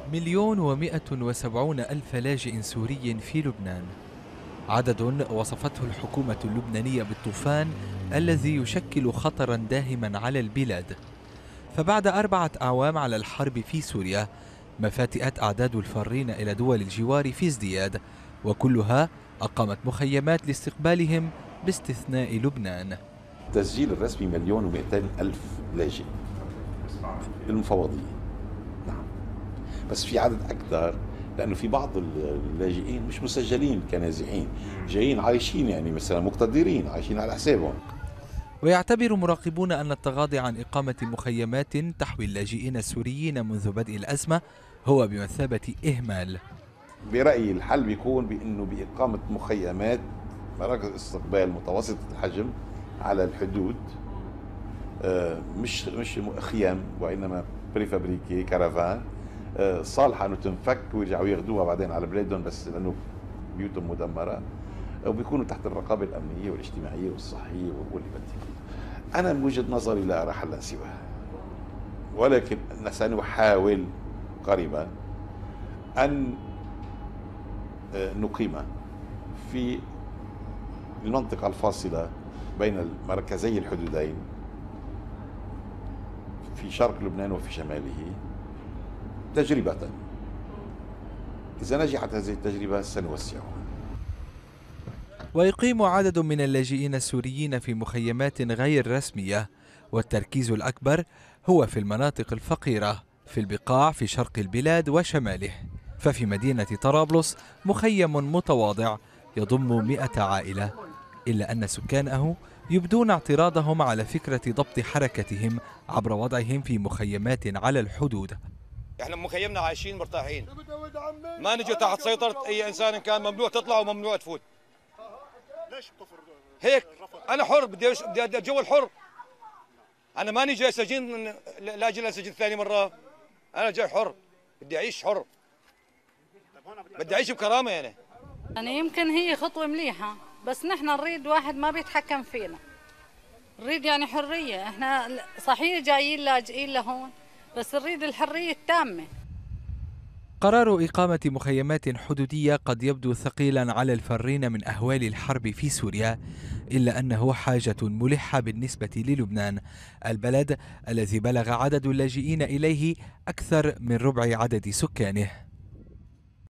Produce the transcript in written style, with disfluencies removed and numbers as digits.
1,170,000 لاجئ سوري في لبنان، عدد وصفته الحكومة اللبنانية بالطوفان الذي يشكل خطرا داهما على البلاد. فبعد 4 أعوام على الحرب في سوريا، ما فاتئت أعداد الفارين إلى دول الجوار في ازدياد، وكلها أقامت مخيمات لاستقبالهم باستثناء لبنان. التسجيل الرسمي 1,200,000 لاجئ المفوضية. نعم، بس في عدد أكثر لأنه في بعض اللاجئين مش مسجلين كنازحين، جايين عايشين، يعني مثلا مقتدرين عايشين على حسابهم. ويعتبر مراقبون أن التغاضي عن إقامة مخيمات تحوي اللاجئين السوريين منذ بدء الأزمة هو بمثابة إهمال. برأيي الحل بيكون بأنه بإقامة مخيمات، مراكز استقبال متوسطة الحجم على الحدود، مش خيام وإنما بريفابريكي كرفان، صالحة أنه تنفك ويرجعوا ياخذوها بعدين على بلادهم، بس لأنه بيوتهم مدمرة، وبيكونوا تحت الرقابة الأمنية والاجتماعية والصحية واللي بدي. أنا من وجهة نظري لا أرى حلا سواه، ولكن سنحاول قريبا أن نقيم في المنطقة الفاصلة بين مركزي الحدودين في شرق لبنان وفي شماله تجربة. إذا نجحت هذه التجربة سنوسعها. ويقيم عدد من اللاجئين السوريين في مخيمات غير رسمية، والتركيز الأكبر هو في المناطق الفقيرة في البقاع في شرق البلاد وشماله. ففي مدينة طرابلس مخيم متواضع يضم 100 عائلة، إلا أن سكانه يبدون اعتراضهم على فكرة ضبط حركتهم عبر وضعهم في مخيمات على الحدود. احنا مخيمنا عايشين مرتاحين، ما نجي تحت سيطرة أي إنسان، كان ممنوع تطلع وممنوع تفوت. ليش بتفر هيك أنا حر، بدي أتجول حر. أنا ماني جاي سجين لاجل أسجن ثاني مرة، أنا جاي حر، بدي أعيش حر، بدي أعيش بكرامة. يعني يمكن هي خطوة مليحة، بس نحن نريد واحد ما بيتحكم فينا، نريد يعني حرية. احنا صحيح جايين لاجئين لهون، بس نريد الحرية التامة. قرار إقامة مخيمات حدودية قد يبدو ثقيلا على الفارين من أهوال الحرب في سوريا، إلا أنه حاجة ملحة بالنسبة للبنان، البلد الذي بلغ عدد اللاجئين إليه أكثر من ربع عدد سكانه.